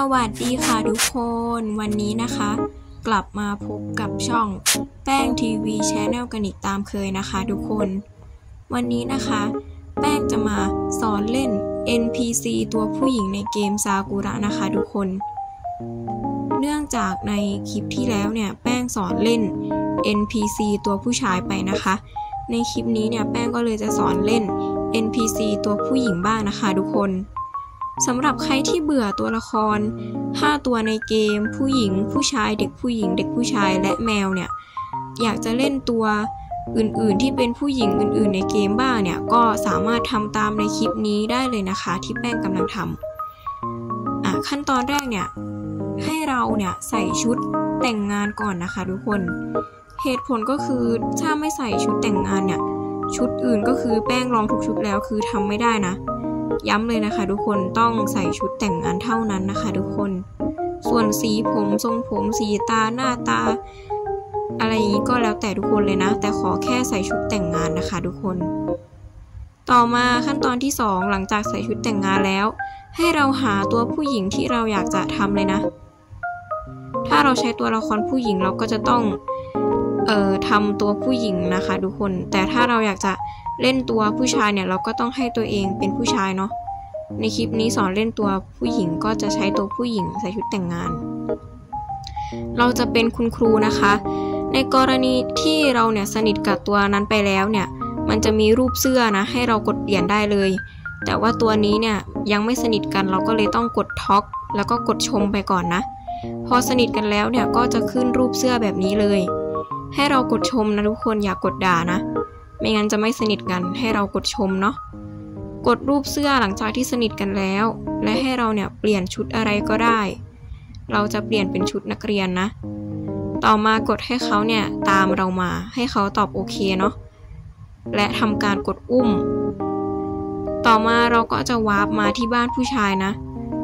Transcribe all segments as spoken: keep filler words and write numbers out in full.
วัสดีค่ะทุกคนวันนี้นะคะกลับมาพบกับช่องแป้งทีวีชาแนลกันอีกตามเคยนะคะทุกคนวันนี้นะคะแป้งจะมาสอนเล่น เอ็น พี ซี ตัวผู้หญิงในเกมซากุระนะคะทุกคนเนื่องจากในคลิปที่แล้วเนี่ยแป้งสอนเล่น เอ็น พี ซี ตัวผู้ชายไปนะคะในคลิปนี้เนี่ยแป้งก็เลยจะสอนเล่น เอ็น พี ซี ตัวผู้หญิงบ้างนะคะทุกคนสำหรับใครที่เบื่อตัวละครห้าตัวในเกมผู้หญิงผู้ชายเด็กผู้หญิงเด็กผู้ชายและแมวเนี่ยอยากจะเล่นตัวอื่นๆที่เป็นผู้หญิงอื่นๆในเกมบ้างเนี่ยก็สามารถทำตามในคลิปนี้ได้เลยนะคะที่แป้งกำลังทำอ่ะขั้นตอนแรกเนี่ยให้เราเนี่ยใส่ชุดแต่งงานก่อนนะคะทุกคนเหตุผลก็คือถ้าไม่ใส่ชุดแต่งงานเนี่ยชุดอื่นก็คือแป้งลองทุกชุดแล้วคือทำไม่ได้นะย้ำเลยนะคะทุกคนต้องใส่ชุดแต่งงานเท่านั้นนะคะทุกคนส่วนสีผมทรงผมสีตาหน้าตาอะไรอย่างนี้ก็แล้วแต่ทุกคนเลยนะแต่ขอแค่ใส่ชุดแต่งงานนะคะทุกคนต่อมาขั้นตอนที่สองหลังจากใส่ชุดแต่งงานแล้วให้เราหาตัวผู้หญิงที่เราอยากจะทำเลยนะถ้าเราใช้ตัวละครผู้หญิงเราก็จะต้องเอ่อทำตัวผู้หญิงนะคะทุกคนแต่ถ้าเราอยากจะเล่นตัวผู้ชายเนี่ยเราก็ต้องให้ตัวเองเป็นผู้ชายเนาะในคลิปนี้สอนเล่นตัวผู้หญิงก็จะใช้ตัวผู้หญิงใส่ชุดแต่งงานเราจะเป็นคุณครูนะคะในกรณีที่เราเนี่ยสนิทกับตัวนั้นไปแล้วเนี่ยมันจะมีรูปเสื้อนะให้เรากดเปลี่ยนได้เลยแต่ว่าตัวนี้เนี่ยยังไม่สนิทกันเราก็เลยต้องกดท็อกแล้วก็กดชมไปก่อนนะพอสนิทกันแล้วเนี่ยก็จะขึ้นรูปเสื้อแบบนี้เลยให้เรากดชมนะทุกคนอย่ากดด่านะไม่งั้นจะไม่สนิทกันให้เรากดชมเนาะกดรูปเสื้อหลังจากที่สนิทกันแล้วและให้เราเนี่ยเปลี่ยนชุดอะไรก็ได้เราจะเปลี่ยนเป็นชุดนักเรียนนะต่อมากดให้เขาเนี่ยตามเรามาให้เขาตอบโอเคเนาะและทำการกดอุ้มต่อมาเราก็จะวาร์ปมาที่บ้านผู้ชายนะ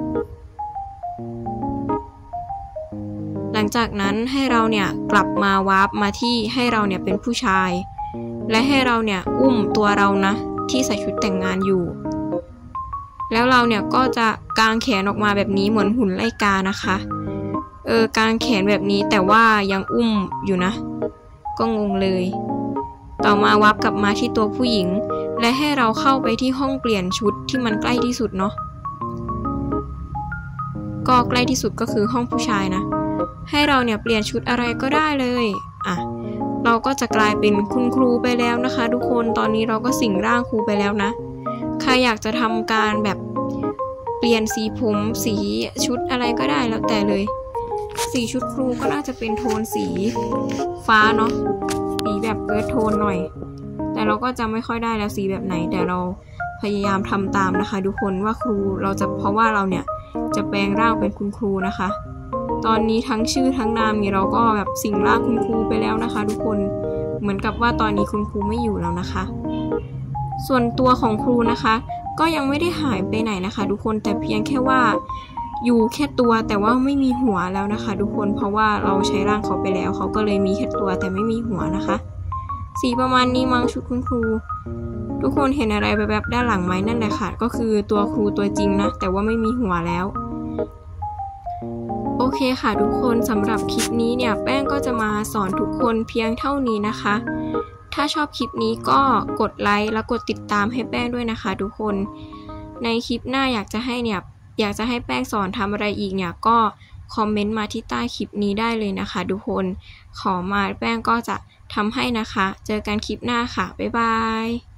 หลังจากนั้นให้เราเนี่ยกลับมาวาร์ปมาที่ให้เราเนี่ยเป็นผู้ชายและให้เราเนี่ยอุ้มตัวเรานะที่ใส่ชุดแต่งงานอยู่แล้วเราเนี่ยก็จะกางแขนออกมาแบบนี้เหมือนหุ่นไล่กานะคะเออกางแขนแบบนี้แต่ว่ายังอุ้มอยู่นะก็งงเลยต่อมาวับกลับมาที่ตัวผู้หญิงและให้เราเข้าไปที่ห้องเปลี่ยนชุดที่มันใกล้ที่สุดเนาะก็ใกล้ที่สุดก็คือห้องผู้ชายนะให้เราเนี่ยเปลี่ยนชุดอะไรก็ได้เลยอ่ะเราก็จะกลายเป็นคุณครูไปแล้วนะคะทุกคนตอนนี้เราก็สิงร่างครูไปแล้วนะใครอยากจะทำการแบบเปลี่ยนสีผมสีชุดอะไรก็ได้แล้วแต่เลยสีชุดครูก็น่าจะเป็นโทนสีฟ้าเนาะสีแบบเอิร์ธโทนหน่อยแต่เราก็จำไม่ค่อยได้แล้วสีแบบไหนแต่เราพยายามทำตามนะคะทุกคนว่าครูเราจะเพราะว่าเราเนี่ยจะแปลงร่างเป็นคุณครูนะคะตอนนี้ทั้งชื่อทั้งนามนี่เราก็แบบสิงร่างคุณครูไปแล้วนะคะทุกคนเหมือนกับว่าตอนนี้คุณครูไม่อยู่แล้วนะคะส่วนตัวของครูนะคะก็ยังไม่ได้หายไปไหนนะคะทุกคนแต่เพียงแค่ว่าอยู่แค่ตัวแต่ว่าไม่มีหัวแล้วนะคะทุกคนเพราะว่าเราใช้ร่างเขาไปแล้วเขาก็เลยมีแค่ตัวแต่ไม่มีหัวนะคะสีประมาณนี้มั้งชุดคุณครูทุกคนเห็นอะไรแบบด้านหลังไหมนั่นแหละค่ะก็คือตัวครูตัวจริงนะแต่ว่าไม่มีหัวแล้วโอเคค่ะทุกคนสำหรับคลิปนี้เนี่ยแป้งก็จะมาสอนทุกคนเพียงเท่านี้นะคะถ้าชอบคลิปนี้ก็กดไลค์แล้วกดติดตามให้แป้งด้วยนะคะทุกคนในคลิปหน้าอยากจะให้เนี่ยอยากจะให้แป้งสอนทำอะไรอีกเนี่ยก็คอมเมนต์มาที่ใต้คลิปนี้ได้เลยนะคะทุกคนขอมาแป้งก็จะทำให้นะคะเจอกันคลิปหน้าค่ะบ๊ายบาย